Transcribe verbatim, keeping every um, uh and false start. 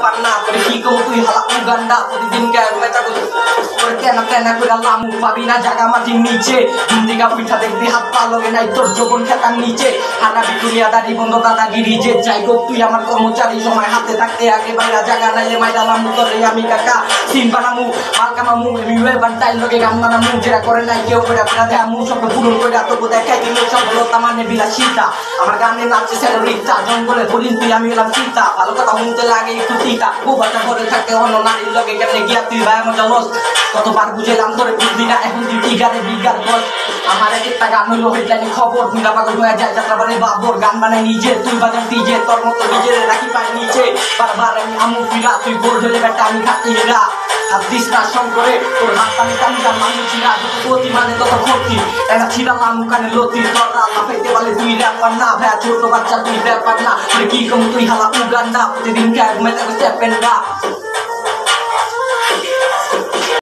ব্যাপার না তোরে কি কম তুই হালা উগান্ডা প্রতিদিন গায়ে মেটা তোরে কেন কেন করে লামু পাবি না জায়গা মাটির নিচে দিকা পিঠা দেখবি হাত পা লগে নাই তোর যৌবন খেতার নিচে হানাবি দুনিয়াদারি বন্ধ দাদাগিরি যে যাই গো তুই আমার কর্মচারী সময় হাতে থাকতে আগে বাইরা জায়গা নাইলে মাইরা লামু তোরে আমি কাকা সিন বানামু মালকা মামু রিউয়ে বান্টাই লগে গান বানামু যেটা করে নাই কেউ করে আপনারা দেয়া মু সব পূরণ করে তবু দেখাই দিল সফলতা মানে বিলাসিতা আমার গানে নাচছে সেলরিতা জঙ্গলে হরিণ তুই আমি হলাম চিতা ভালো কথা শুনতে লাগে একটু তিতা ও বাচ্চা ঘরে থাকতে অন্য নারীর লগে কেমনে গিয়া তুই ভাই আমার জলস কতবার বুঝেলাম তোরে বুঝলি না এখন তুই বিগারে বিগার বল আমার একটা গান হইলো হেডলাইনে খবর দুটা পাগল হয়ে যায় যাত্রা বানে বাবর গান বানাই নিজে তুই বাজান ডিজে তোর মতো নিজের রাখি পাই নিচে বারবার আমি আমু ফিরা তুই গোল হলে বেটা আমি খাতি হেরা আর দিস না শঙ্করে তোর হাত পানি টানি তার মানুষ ছিলা যত গতি মানে তত ভক্তি একটা ছিলা লামু কানে লতি তোরা লাফাইতে বলে তুই ব্যাপার না ভাই ছোট বাচ্চা তুই ব্যাপার না কি কম তুই হালা উগান্ডা প্রতিদিন কে ঘুমাইতে স্টেপ পেন্ডা